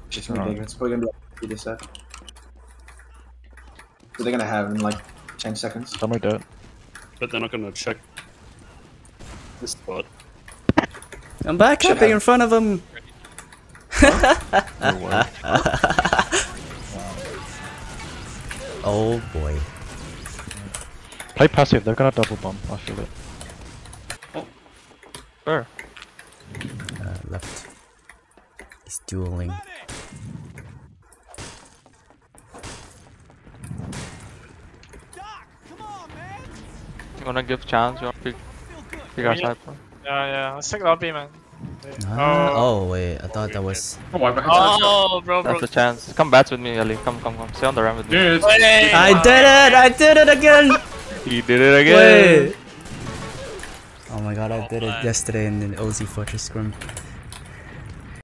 Just me big. It's probably gonna be like DeDstar. So they're gonna have in like 10 seconds. Tell me that. But they're not gonna check this spot. I'm back up in front of him. Oh boy. Play passive, they're gonna double bomb, I feel it. Oh. Where? Left. He's dueling. You wanna give chance? You wanna pick our side? Yeah, let's take lobby, man. Oh wait, I thought that was. Oh, bro. That's a chance. Come bats with me, Ali. Come. Stay on the ramp with me. I did it! I did it again! He did it again! Wait! Oh my god, I did it yesterday in the OZ Fortress Scrim.